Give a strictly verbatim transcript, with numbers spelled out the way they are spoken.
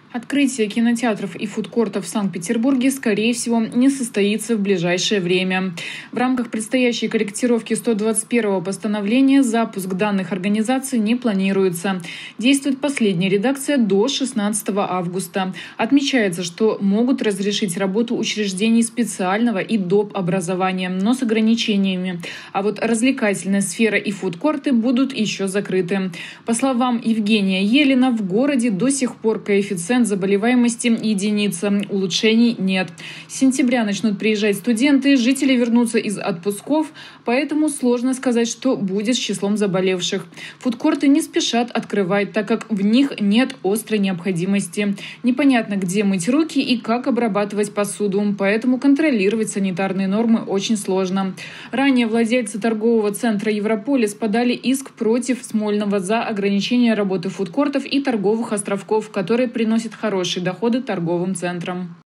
Открытие кинотеатров и фудкортов в Санкт-Петербурге, скорее всего, не состоится в ближайшее время. В рамках предстоящей корректировки сто двадцать первого постановления запуск данных организаций не планируется. Действует последняя редакция до шестнадцатого августа. Отмечается, что могут разрешить работу учреждений специального и доп. Образования, но с ограничениями. А вот развлекательная сфера и фудкорты будут еще закрыты. По словам Евгения Елена, в городе до сих пор коэффициент заболеваемости единица, улучшений нет. С сентября начнут приезжать студенты, жители вернутся из отпусков, поэтому сложно сказать, что будет с числом заболевших. Фудкорты не спешат открывать, так как в них нет острой необходимости. Непонятно, где мыть руки и как обрабатывать посуду, поэтому контролировать санитарные нормы очень сложно. Ранее владельцы торгового центра «Европолис» подали иск против Смольного за ограничение работы фудкортов и торговых островков, которые приносят хорошие доходы торговым центрам.